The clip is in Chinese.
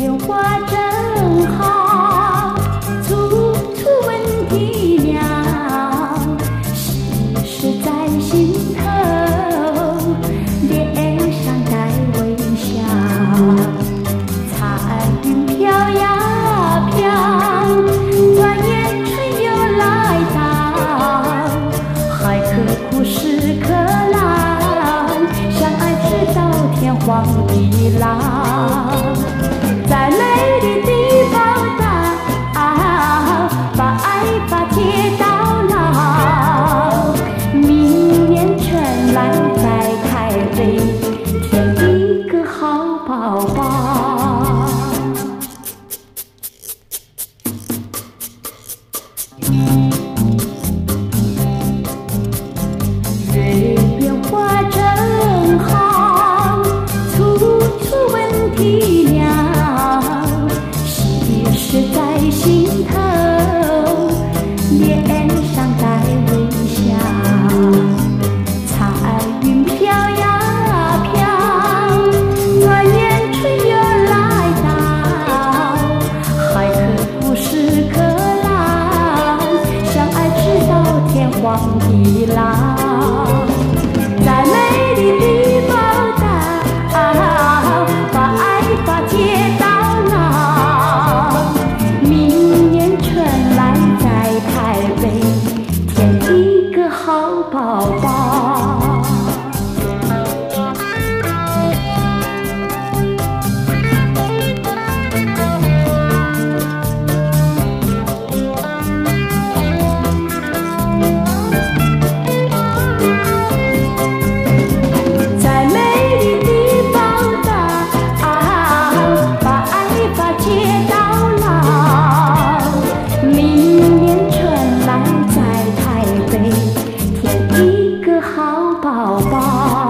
变化真好，处处闻啼鸟，时时在心头，脸上带微笑。彩云飘呀飘，转眼春又来到，海可枯石可老，相爱直到天荒地老。在美丽的报道，把爱把铁到老。明年春来再开会，添一个好宝宝。月圆花正好，处处闻啼鸟，时时在心头，脸上带微笑。彩云飘呀飘，转眼春又来到，海可枯石可老，相爱直到天荒地老。在美丽的报道，把爱把铁到老。明年春来再开会，添一个好宝宝。在美丽的报道，把爱把铁到老。明年春来再开会，添一个好宝宝。